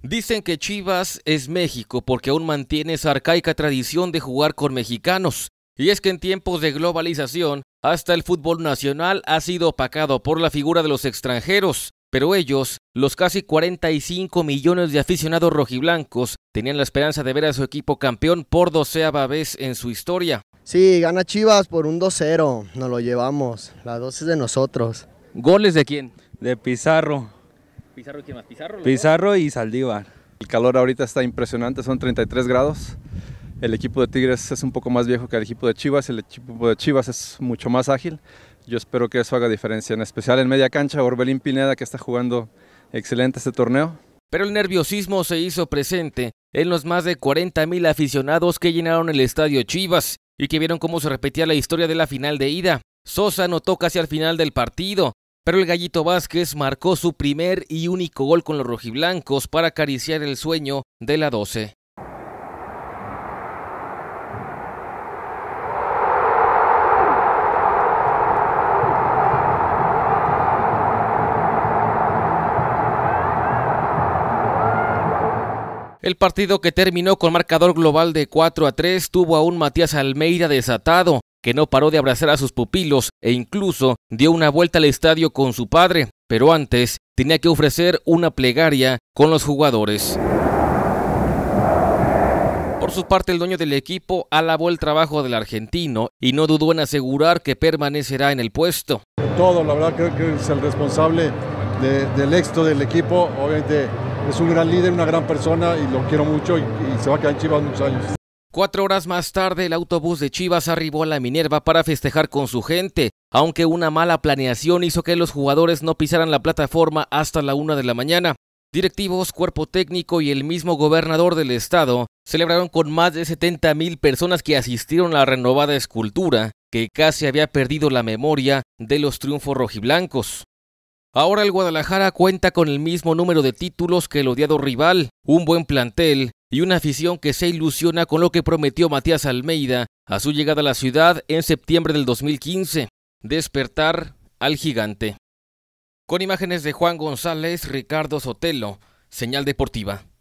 Dicen que Chivas es México porque aún mantiene esa arcaica tradición de jugar con mexicanos. Y es que en tiempos de globalización, hasta el fútbol nacional ha sido opacado por la figura de los extranjeros. Pero ellos, los casi 45 millones de aficionados rojiblancos, tenían la esperanza de ver a su equipo campeón por 12ª vez en su historia. Sí, gana Chivas por un 2-0, nos lo llevamos, la 2 es de nosotros. ¿Goles de quién? De Pizarro. ¿Pizarro y quién más? Pizarro y Saldívar. El calor ahorita está impresionante, son 33 grados. El equipo de Tigres es un poco más viejo que el equipo de Chivas, el equipo de Chivas es mucho más ágil. Yo espero que eso haga diferencia, en especial en media cancha, Orbelín Pineda, que está jugando excelente este torneo. Pero el nerviosismo se hizo presente en los más de 40,000 aficionados que llenaron el estadio Chivas y que vieron cómo se repetía la historia de la final de ida. Sosa anotó casi al final del partido, pero el Gallito Vázquez marcó su primer y único gol con los rojiblancos para acariciar el sueño de la 12. El partido, que terminó con marcador global de 4-3, tuvo a un Matías Almeida desatado, que no paró de abrazar a sus pupilos e incluso dio una vuelta al estadio con su padre, pero antes tenía que ofrecer una plegaria con los jugadores. Por su parte, el dueño del equipo alabó el trabajo del argentino y no dudó en asegurar que permanecerá en el puesto. Todo, la verdad creo que es el responsable del éxito del equipo. Obviamente es un gran líder, una gran persona y lo quiero mucho y se va a quedar en Chivas muchos años. 4 horas más tarde, el autobús de Chivas arribó a la Minerva para festejar con su gente, aunque una mala planeación hizo que los jugadores no pisaran la plataforma hasta la 1 de la mañana. Directivos, cuerpo técnico y el mismo gobernador del estado celebraron con más de 70,000 personas que asistieron a la renovada escultura, que casi había perdido la memoria de los triunfos rojiblancos. Ahora el Guadalajara cuenta con el mismo número de títulos que el odiado rival, un buen plantel y una afición que se ilusiona con lo que prometió Matías Almeida a su llegada a la ciudad en septiembre del 2015, despertar al gigante. Con imágenes de Juan González, Ricardo Sotelo, Señal Deportiva.